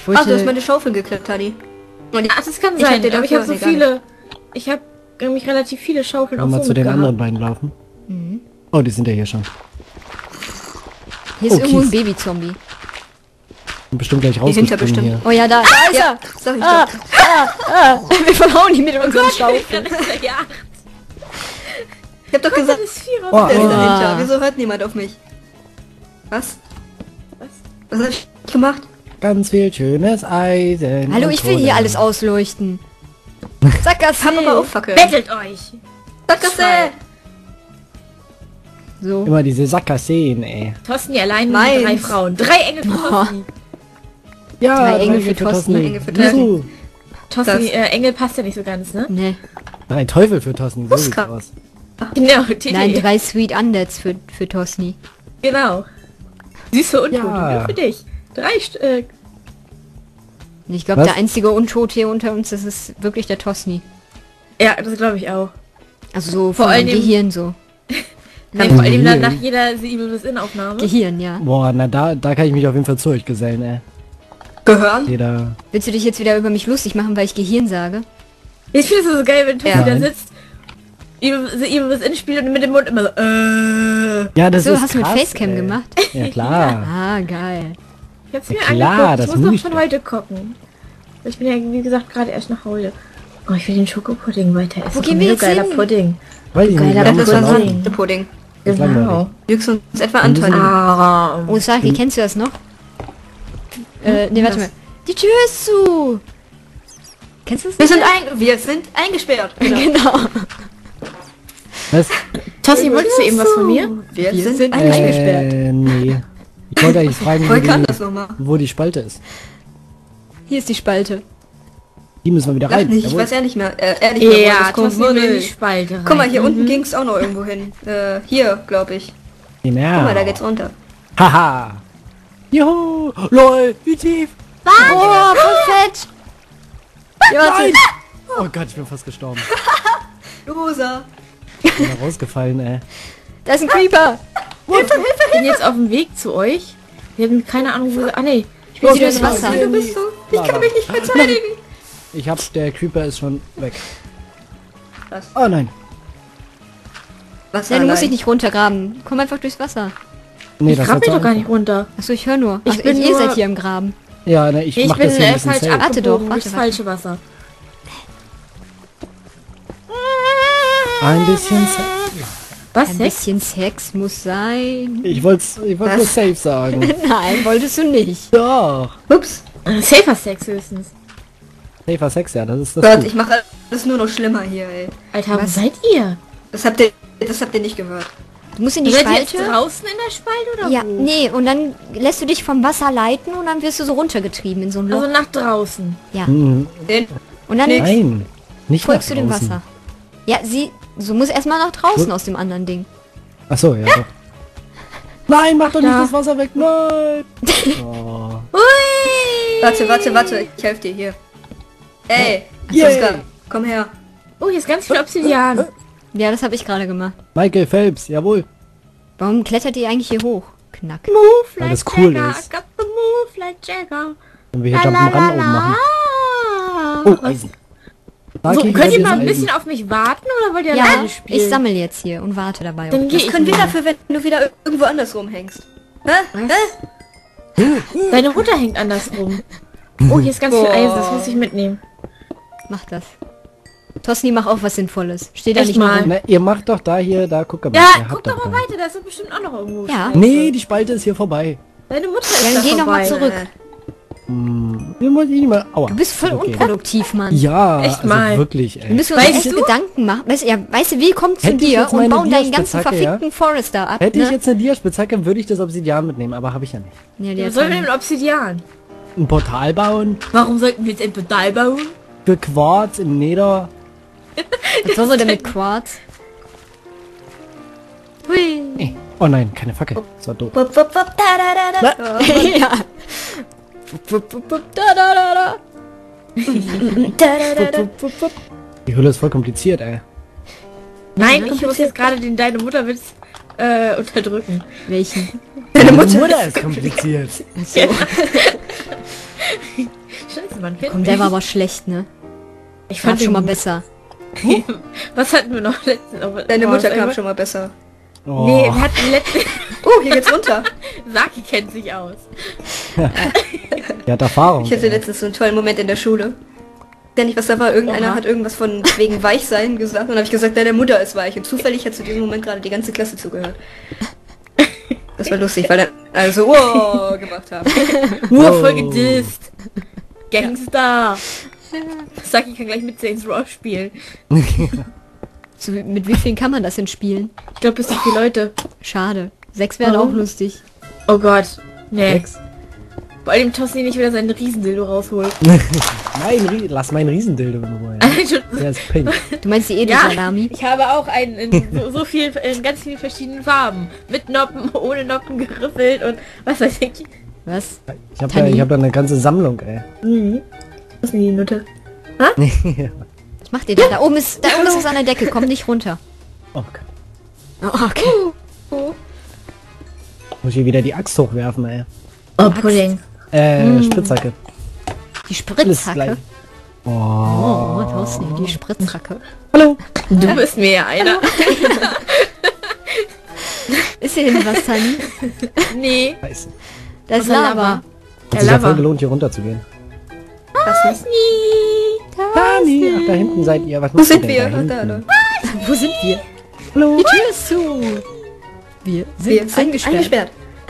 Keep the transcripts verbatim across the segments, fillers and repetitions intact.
Ich wollte... Ach, du hast meine Schaufel geklappt, Tani. Und Ach, das kann ich sein, hätte aber ich habe so dafür- nee, viele... Ich habe nämlich relativ viele Schaufeln Wollen auch wir so zu den mitgehabt. anderen beiden laufen? Mhm. Oh, die sind ja hier schon. Hier ist Oh, irgendwo ein Kies. Baby-Zombie. Sind bestimmt gleich Hier hinter rausgesprungen bestimmt. hier. Oh ja, da, da ist Ja, er. sag ich Ah, doch. ah, ah. Wir verhauen ihn mit unseren Schaufeln. Ja, Ich hab doch gesagt, das ist vier Oh, der ist oh. dahinter. Wieso hört niemand auf mich? Was? Was? Was hab ich gemacht? Ganz viel schönes Eisen. Hallo, und ich will hier Kohle. alles ausleuchten. Sackgasse. Haben aber auch Fackeln. Bettelt euch! Sackgasse. So. Immer diese Sackerseen, ey. Thorsten allein mit Meins. drei Frauen. Drei Engel für Thorsten. Ja, Drei Engel drei für Thorsten, Thorsten. Engel für Juhu. Thorsten, Das- äh, Engel passt ja nicht so ganz, ne? Nee. Drei Teufel für Thorsten. So sieht's Huska. aus. Genau, T T. Nein, drei Sweet Undeads für, für Tosni. Genau. Süße Untote, Ja. nur für dich. Drei Stück. Ich glaube, Was? der einzige Untot hier unter uns, das ist wirklich der Tosni. Ja, das glaube ich auch. Also so Vor vor allem allem- Gehirn so. Nee, vor allem Gehirn. nach jeder The Evil Within Aufnahme. Gehirn, ja. Boah, na da, da kann ich mich auf jeden Fall zu euch gesellen, ey. Gehören? Jeder. Willst du dich jetzt wieder über mich lustig machen, weil ich Gehirn sage? Ich finde es so geil, wenn Thorsten Ja. da sitzt, Evil- The Evil Within spielt und mit dem Mund immer so, äh. Ja, das So, ist hast du mit krass, Facecam ey. gemacht? Ja, klar. Ah, geil. Ich hab's Ja, mir klar, angeguckt, das ich muss muss noch ich von doch. heute gucken. Ich bin ja, wie gesagt, gerade erst nach Hause. Oh, ich will den Schokopudding weiter essen. Wo gehen wir jetzt geiler hin? Pudding. Weiß ich nicht, Geiler wir haben Das uns war ja so laufen. ein Pudding. Das ist Genau. langweilig. Lügst uns etwa Und an, wir sind- Toni. Ah, Oh, Saki, kennst du das noch? Äh, nee, warte Was? mal. Die Tür ist zu! Kennst du das Wir nicht? sind, ein, wir sind eingesperrt. Genau. Was? Tossi, wolltest du eben was von mir? Wir, Wir sind, sind eingesperrt. Äh, nee. Ich wollte eigentlich fragen, wo Woher kann das die, nochmal? wo die Spalte ist. Hier ist die Spalte. Die müssen wir wieder Ach rein. nicht, ich Jawohl. weiß ehrlich mehr. Äh, ehrlich mehr, wo Ja, das kommt. Tossi will in die Spalte rein. Guck mal, hier unten ging es auch noch irgendwo hin. Äh, hier, glaube ich. Genau. Guck mal, da geht's runter. Haha. Juhu. Lol, wie tief. Oh, voll fett! Ja, warte. Nein. Oh Gott, ich bin fast gestorben. Loser. Ich bin da rausgefallen, ey. Da ist ein Creeper! Ich bin jetzt auf dem Weg zu euch. Wir haben keine Ahnung, wo... Ah, nee. Ich bin Oh, wieder das draußen. Wasser. Du bist so. Ich Lava. kann mich nicht verteidigen. Ich hab, der Creeper ist schon weg. Was? Oh nein. Was Ja, du musst dich allein? nicht runtergraben. Komm einfach durchs Wasser. Nee, Ich das krabbel war doch zu gar einfach. nicht runter. Achso, ich höre nur. Ich Ach, bin ihr nur- seid hier im Graben. Ja, ne, ich Ich mach bin das hier ein äh, bisschen falsch safe. Warte doch, abgebogen warte, durchs warte. falsche Wasser. Ein bisschen safe. Was, Ein Sex? bisschen Sex muss sein. Ich wollte ich wollte nur Was? safe sagen. Nein, wolltest du nicht. Doch. Ups. Äh, Safer Sex höchstens. Safer Sex, ja, das ist das. Gott, Gut. ich mache alles nur noch schlimmer hier, ey. Alter, wo Was? seid ihr? Das habt ihr, das habt ihr nicht gehört. Du musst in die Seid ihr jetzt Spalte. draußen in der Spalte oder Ja, wo? nee, und dann lässt du dich vom Wasser leiten und dann wirst du so runtergetrieben in so ein Loch. Also nach draußen. Ja. Hm, Den, Und dann nein. Nicht folgst du nach dem draußen. Wasser. Ja, sie, so muss erstmal nach draußen Wo- aus dem anderen Ding. Ach so, ja. Doch. Nein, mach doch nicht da. das Wasser weg. Nein. Oh. warte, warte, warte. Ich helfe dir hier. Ey, Yay. Tuska, komm her. Oh, hier ist ganz viel Obsidian. Ja, das habe ich gerade gemacht. Michael Phelps, jawohl. Warum klettert ihr eigentlich hier hoch? Knack. Move Weil like das cool Jagger. ist. I got the move like Jagger. Wenn wir hier La, la, Jump'n'Run la, oben machen. la. Oh, Eisen. So, Saki, könnt ihr hier mal ein ist bisschen Eisen. auf mich warten oder wollt ihr Ja, alleine spielen? ich sammle jetzt hier und warte dabei. Dann geh Was ich können wir mal. dafür, wenn du wieder irgendwo anders rumhängst? Hä? Hä? Deine Mutter hängt andersrum. Oh, hier ist ganz viel Boah. Eisen, das muss ich mitnehmen. Mach das. Tosni, mach auch was Sinnvolles. Steh da Echt nicht mal mal. rum. Na, ihr macht doch da hier, da guck mal. Ja, ihr guck habt doch mal gar- weiter, da ist doch bestimmt auch noch irgendwo. Ja. Scheiße. Nee, die Spalte ist hier vorbei. Deine Mutter ist Dann da geh noch mal vorbei. zurück. Hm, wir wollen nicht mal. Aua. Du bist voll Okay. unproduktiv, Mann. Ja, Echt also mal. wirklich, Wir ey. müssen uns Weißt echt du? Gedanken machen. Weißt du, ja, weißt du, wir kommen zu Hätte ich dir jetzt und meine bauen deinen ganzen Diaspitzhacke, ja? verfickten Forest da ab. Hätte ne? ich jetzt eine Diaspitzhacke, würde ich das Obsidian mitnehmen, aber habe ich ja nicht. Ja, die Ja, hat sollen wir keine- denn Obsidian? Ein Portal bauen Warum sollten wir jetzt ein Portal bauen? für Quarz im Nether. Was soll man denn mit Quarz? Hui. Nee. Oh nein, keine Fackel. Das war doof. Wupp, wupp, wupp, da, da, da, da. Ja. Wupp, wupp, wupp, Da, da, da, da. Da, da, da, da. Die Hülle ist voll kompliziert, ey. Nein, ich muss jetzt gerade den Deine Mutterwitz äh, unterdrücken. Welchen? Deine Mutter ist kompliziert. So. man finden. Und der war aber schlecht, ne? Ich Fand fand schon ihn mal gut. besser. Was hatten wir noch letztens? Oh, Deine oh, Mutter was kam irgendwas- schon mal besser. Oh. Nee, wir hatten letztens... Oh, hier geht's runter. Saki kennt sich aus. Der hat Erfahrung. Ich hatte ey. letztens so einen tollen Moment in der Schule. Ja nicht, was da war. Irgendeiner Oha. hat irgendwas von wegen Weichsein gesagt. Und dann habe ich gesagt, deine Mutter ist weich. Und zufällig hat zu diesem Moment gerade die ganze Klasse zugehört. Das war lustig, weil dann also wow gemacht haben. Nur Oh. voll gedisst. Gangster. Saki kann gleich mit Saints Row spielen. So, mit wie vielen kann man das denn spielen? Ich glaube, bis zu viele Leute. Schade. Sechs wären Warum? auch lustig. Oh Gott. Nee. Sechs. Vor allem Tossi nicht wieder seinen Riesendildo rausholt. Mein Rie Lass meinen Riesendildo in Ruhe. Ja. Der ist pink. Du meinst die Ja, Edelsalami? ich habe auch einen in so, so viel, in ganz vielen verschiedenen Farben. Mit Noppen, ohne Noppen geriffelt und was weiß ich. Was? Ich habe da, Tani? ich hab da eine ganze Sammlung, ey. Mhm. Was ist denn die Nutte? Was macht ihr da? Da oben ist, da oben ist es an der Decke. Komm nicht runter. Okay. Oh, okay. Muss ich hier wieder die Axt hochwerfen, ey. Oh, Pudding. Äh, Spitzhacke. Die Alles Spritzhacke. gleich. Oh. Oh, Thorsten, die Spritzhacke. Hallo. Du bist mir ja einer. Ist hier hinten was, Tani? Nee. Scheiße. Da ist Was ist Lava. Lava? Hat Ja, sich ja voll Lava. gelohnt, hier runter zu gehen. Was nicht? Tani, ach, da hinten seid ihr. Was Wo macht ihr sind denn wir? da Da, hinten? da. Wo sind wir? Hallo. Die Tür ist zu. Wir sind, Wir sind eingesperrt. eingesperrt.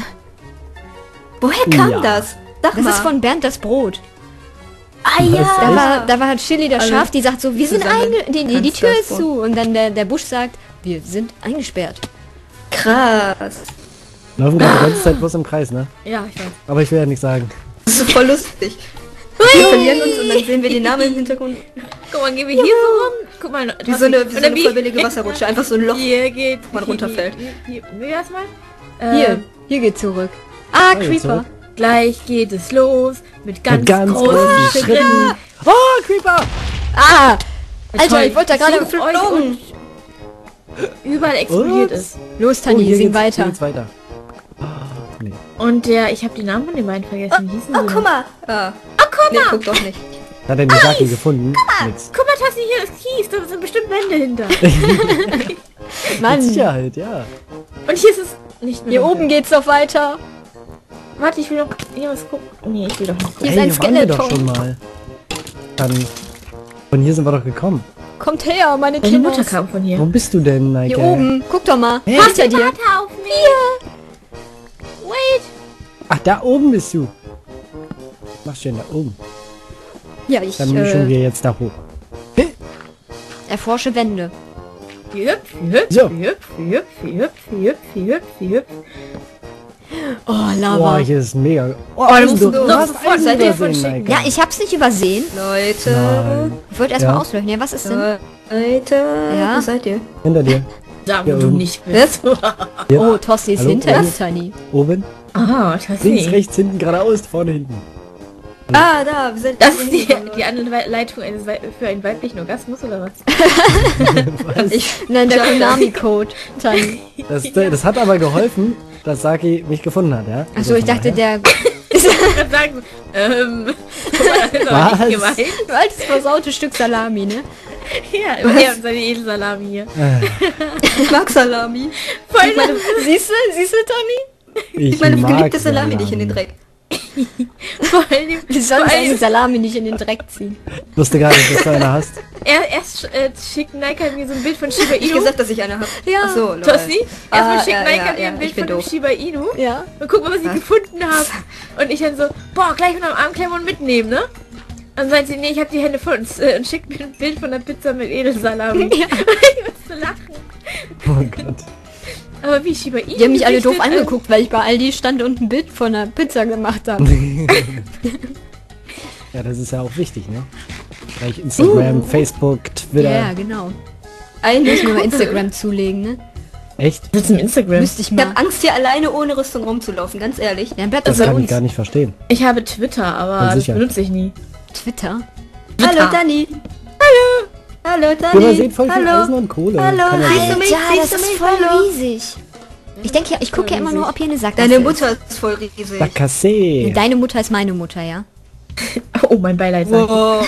Woher kam Ja. das? Sag Das mal. ist von Bernd das Brot. Ah Was? Da ja. war, da war Chili das Alle Schaf, die sagt so, wir sind zusammen. einge... Die, die, die Kannst Tür das ist wohl. zu. Und dann der, der Busch sagt, wir sind eingesperrt. Krass. Laufen gerade die ganze Zeit bloß im Kreis, ne? Ja, ich weiß. Aber ich will ja nicht sagen. Das ist voll lustig. Wir verlieren uns und dann sehen wir den Namen im Hintergrund. Guck mal, gehen wir hier so rum. Guck mal. Wie so eine, wie und so dann eine wie- vollbillige Wasserrutsche. Einfach so ein Loch. Hier geht... man runterfällt. Hier, hier, hier, wie das mal? Hier, Ähm, hier geht zurück. Ah, Oh, jetzt Creeper. zurück. Gleich geht es los mit ganz, Mit ganz großen, großen Schritten. Schritten. Oh, Creeper! Ah! Alter, Toll. ich wollte da gerade... So geflogen. Überall explodiert Ups. es. Los, Oh, Tani, hier sing geht's, hier weiter. geht's weiter. Oh, nee. Und der, ich habe den Namen von den beiden vergessen. Wie hießen Oh, sie guck denn? mal. Ah. Oh, guck mal. Nee, guck doch nicht. Hat er den Saki gefunden? Nix. Guck mal, Tassi, hier ist Kies. Da sind bestimmt Wände hinter. Mit Mann, Sicherheit, ja. Und hier ist es nicht mehr. hier dunkel. oben geht's noch weiter. Warte, ich will noch hier was gucken. Nee, ich will doch nicht gucken. Hier ist ein hier waren wir doch Skeleton. schon mal. Dann... Von hier sind wir doch gekommen. Kommt her, meine Meine Kinder. Mutter kam von hier. Wo bist du denn, Nike? Hier oben. Guck doch mal. Hä? Hinter dir. Warte auf mich. Wait. Ach, da oben bist du. Was machst du denn da oben? Ja, ich Dann mischen äh, wir jetzt da hoch. erforsche Wände. Hier hüpf, hier hüpf, So. hier hüpf, hier hüpf, hier hüpf, hier hüpf, hier hüpf, hier hüpf. Oh, Boah, Lava. hier ist mega... Oh, da Eisen, musst du, du du hast sofort Eisen seid ihr übersehen, von Nike. Ja, ich hab's nicht übersehen. Leute. Nein. Ich wollte erstmal Ja. auslöschen. Ja, was ist denn? Leute. Ja? Wo seid ihr? Hinter dir. Da, wo Hier du oben. nicht bist. Hier. Oh, Tossi ist Hallo? hinter Ja. uns, Tani. Oben. Ah, Tassi. Links, rechts, hinten, geradeaus, vorne, hinten. Ah, da. Wir sind Das ist die, die andere Leitung eines Wei- für einen weiblichen Orgasmus oder was? Was? Ich, Nein, der Ja. Konami-Code, Tani. Das, das hat aber geholfen, dass Saki mich gefunden hat, ja? Achso, ich dachte, der... Ich kann sagen, ähm, das ist aber Was? nicht gemeint. Du altes versaute Stück Salami, ne? Ja, er und seine Edelsalami hier. ich mag Salami. Voll Ich meine, Siehst du? Siehst du, Toni? Ich ich meine mag geliebte Salami nicht in den Dreck. vor allem, Du sollst vor deine allem Salami nicht in den Dreck ziehen. Ich wusste gar nicht, dass du eine hast. er, erst äh, schickt Nike mir so ein Bild von Shiba Ich Inu. gesagt, dass ich eine habe. Ja. Ach so, lol. Tossi, erstmal Ah, schickt ja, Nike ja, mir ja, ein Bild ich bin von dem doof. Shiba Inu. Ja. Und guck mal, was ich Was? gefunden habe. Und ich dann so, boah, gleich unterm Arm klemmen und mitnehmen, ne? Dann sagt sie, nee, ich habe die Hände voll und, äh, und schickt mir ein Bild von der Pizza mit Edelsalami. Ja. Ich musste lachen. Oh Gott. Aber wie Shiba Inu Die haben mich alle doof gerichtet, angeguckt, weil ich bei Aldi stand und ein Bild von einer Pizza gemacht habe. Ja, das ist ja auch wichtig, ne? Gleich Instagram, Facebook, Twitter. Ja, genau. Eine Muss mir mal Instagram zulegen, ne? Echt? Das ist im Instagram. Müsste ich Ich hab mal. Angst, hier alleine ohne Rüstung rumzulaufen, ganz ehrlich. Dann bleibt Das das bei kann ich uns. gar nicht verstehen. Ich habe Twitter, aber Ganz das sicher. benutze ich nie. Twitter. Hallo, Dani. Hallo. Hallo, Dani. Du überseht voll viel Hallo. Eisen und Kohle. Hallo, Kann ja siehst sein. du mich? Ja, Siehst das du ist mich? voll Hallo. riesig. Ich denke ja, ich gucke ja immer nur, ob hier eine Sackgasse Deine ist. Mutter ist voll riesig. Sackgasse. Deine Mutter ist meine Mutter, ja? Oh, mein Beileid sagt. Wow.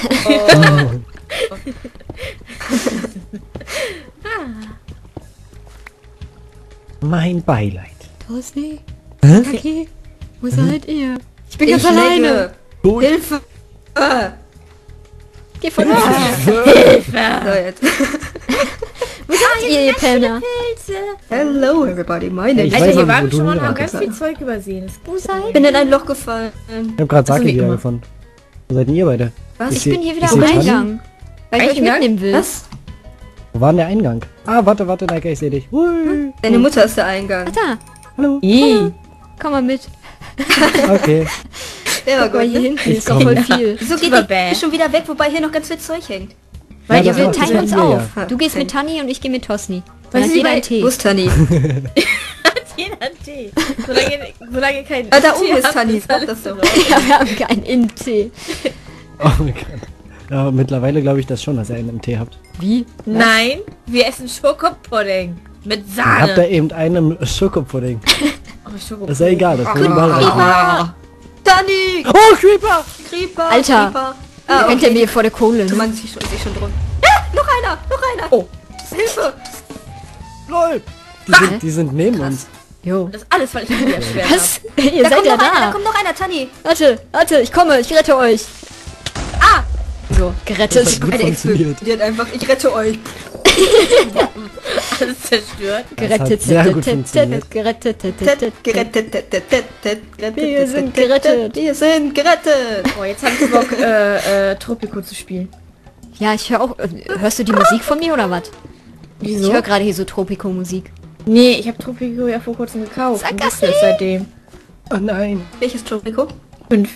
Mein Beileid. Tosni, Hä? Kaki, wo seid ihr? Ich bin Ich ganz alleine. lege. Gut. Hilfe! Ah. Geh von uns. So, jetzt. Wo seid ihr, ihr Penner? Pilze. Hello everybody, my name Ich is... Alter, weiß hier auch nicht, waren wo du schon mal und hin haben ganz warst. viel Zeug übersehen. Das Wo seid Ich bin in ein Loch gefallen. Ich hab grad Ach so, Sake wie wieder immer. gefunden. Wo seid denn ihr beide? Was? Ich seh- bin hier wieder ich am seh Tanni. Eingang. Weil ich euch Eingang? mitnehmen will. Was? Wo war denn der Eingang? Ah, warte, warte, Leika, ich seh dich. Hui. Deine Mutter ist der Eingang. Da, Hallo. Ih. komm mal mit. Okay. Der war Guck mal, gut, hier ne? hinten Ich ist doch komm. voll viel. Wieso geht Super die bäh. schon wieder weg, wobei hier noch ganz viel Zeug hängt? Weil Ja, ihr das Wir macht- will teilen das uns machen wir auf. ja. Du gehst mit Tanni und ich gehe mit Tosni. Was Dann ist hat jeder bei- einen Tee. Wo ist Tanni? jeder einen Tee. Solange, solange kein Ah, da Tee oben ist habt, Tanni. ist Sag alles das doch. Ja, wir haben keinen In-Tee. Oh mein Gott. Ja, mittlerweile glaube ich das schon, dass ihr einen im Tee habt. Wie? Nein, wir essen Schokopudding. Mit Ihr habt da Sahne. eben einen Schokopudding. Oh, Schokopudding. Das ist ja egal, das wird überall rein. Ah. Tanni! Oh, Creeper! Creeper! Alter. Creeper. Ah, Ah, Rennt er okay. mir vor der Kohle, Du ne? meinst, ich schon, ich schon drin. Ah, noch einer! Noch einer! Oh. Hilfe! Lol! Die sind, die sind neben uns. Jo. Das ist alles, weil ich ein Schwert Was? Ihr Da seid kommt ja noch einer, da da. kommt noch einer, Tanni! Warte, warte, ich komme, ich rette euch. Ah! So, Das gerettet. hat gut Eine funktioniert. explodiert einfach. Ich rette euch. hab. Alles zerstört. Gerettet. hat sehr gut funktioniert. Gerettet. Tet, gerettet, tet, tet, tet, tet, gerettet, Wir tet, sind tet, tet, gerettet. Wir sind gerettet. Oh, jetzt hab ich Bock, äh, äh, Tropico zu spielen. Ja, ich höre auch. äh, Hörst du die Musik von mir oder was? Ich Wieso? höre gerade hier so Tropico-Musik. Nee, ich habe Tropico ja vor kurzem gekauft. Sag und das wusste es seitdem. Oh nein. Welches Tropico? Fünf.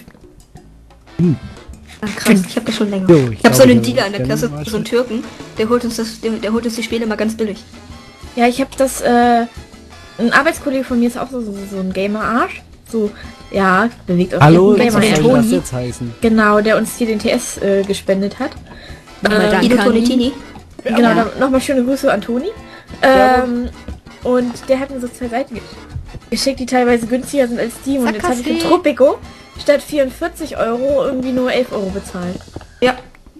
Ah, krass, ich hab das schon länger. Jo, ich ich hab so glaube, einen der- Dealer in der der Klasse, war so schon- einen Türken. Der holt uns das, der, der holt uns die Spiele mal ganz billig. Ja, ich habe das, äh, ein Arbeitskollege von mir ist auch so, so, so ein Gamer-Arsch. So, ja, bewegt auf Hallo, jeden was Gamer soll Arsch. das Toni. jetzt heißen? Genau, der uns hier den T S äh, gespendet hat. Nochmal Ähm, danke Ido an ihn. Tonitini. Genau, Ja. dann nochmal schöne Grüße an Toni. Ähm, und der hat mir so zwei Seiten ge geschickt, die teilweise günstiger sind als Steam. Und jetzt habe ich für Sackgasse. Tropico statt vierundvierzig Euro irgendwie nur elf Euro bezahlt. Ja.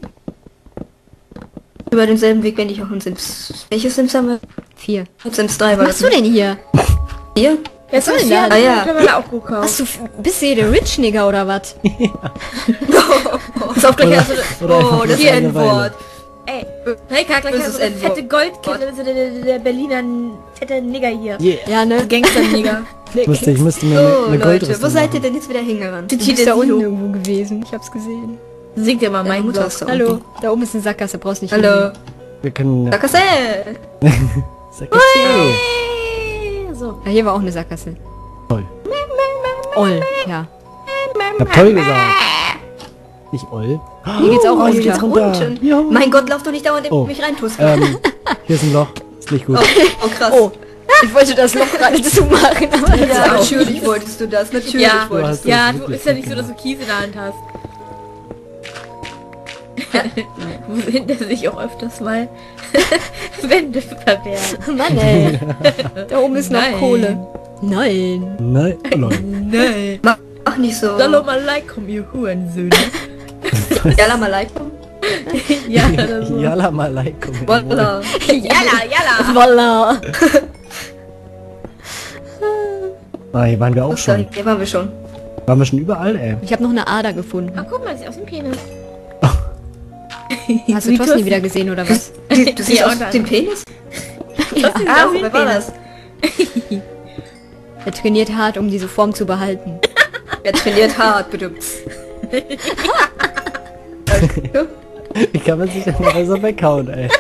Über denselben Weg bin ich auch in Sims. Welches Sims haben wir? Vier. Sims drei war Was machst du das. denn hier? Hier? Jetzt soll habe denn ich das? ja Ah, ja. mittlerweile auch gekauft. Hast du, bist du hier der Rich Nigger oder was? Ist auch gleich Oder- also, Oder Oh, einfach das bloß eine N-Wort. Weile. ey, hey, gleich Das hast ist du eine N-Wort. fette Goldkette, das ist der, der, der Berliner fette Nigger hier. Yeah. Ja, ne? Gangster-Nigger. Ich musste, ich musste mir So, eine, eine Leute, Goldrüstung wo seid ihr machen. denn jetzt wieder hingerannt? Du bist da unten irgendwo gewesen. Ich hab's gesehen. Singt ja mal Meine mein Mutter Gott. ist da Hallo. unten. Da oben ist eine Sackgasse, brauchst nicht Hallo. hingehen. Wir können... Ja. Sakasse! Sag es dir. So. Ja, hier war auch eine Sackgasse. Toll. Oll, ja. Ich hab toll gesagt. Nicht Oll. Hier geht's auch Oh, hier runter. geht's runter. Unten. Jo. Mein Gott, lauf doch nicht dauernd in Oh. mich reintusten. Ähm, hier ist ein Loch. Ist nicht gut. Oh, oh krass. Oh, ich wollte das Loch gerade zumachen, aber das Ja, war auch natürlich wolltest du das. Natürlich Ja, Du hast wolltest du. das ja, du wirklich ist ja nicht so, gut dass du Kies in der Hand hast. Wo hinter sich auch öfters mal Wände verwehren. Mann, ey. Da oben ist noch Nein. Kohle. Nein. Nein. Oh, Leute. Nein. Mach, mach nicht so. Salam alaikum, ihr Hurensöhne. Salam alaikum. Ja, oder so. Yalla malaikum. Wallah. Jalla, jalla. Voila. Ah, hier waren wir auch schon. Hier waren wir schon. Waren wir schon überall, ey. Ich habe noch eine Ader gefunden. Ach, guck mal, das ist aus dem Penis. Hast du Wie Tosni Tussi. wieder gesehen oder was? Du, du siehst Ja, aus und dann- dem Penis? Ja. Ah, aus dem wer war Penis. das? Er trainiert hart, um diese Form zu behalten. Wer trainiert hart, bitte. Wie kann man sich denn mal so weghauen, ey?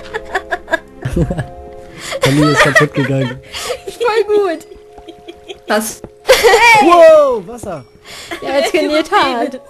Familie ist kaputt gegangen. Voll gut. Was? Wow, Wasser. Ja, er trainiert hart.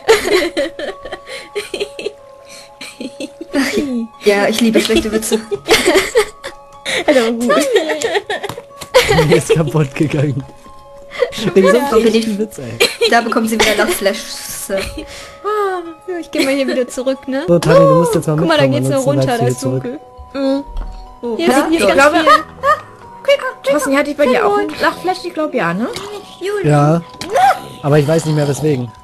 Ja, ich liebe schlechte Witze. Also gut. Familie ist kaputt gegangen. Wegen so einem Warum bin schlechten ich- Witz, ey. Da bekommen sie wieder Lachflashs. Ja, ich gehe mal hier wieder zurück, ne? So, Tani, du musst jetzt mal Guck mal, da mitkommen, geht's noch ansonsten runter, bleibst da du ist hier zurück. dunkel. Oh, Hier ja, sind hier ich ganz glaube- viel. Thorsten, hatte ich bei dir auch ein Lachflash? Ich glaube ja, ne? Ja, aber ich weiß nicht mehr weswegen.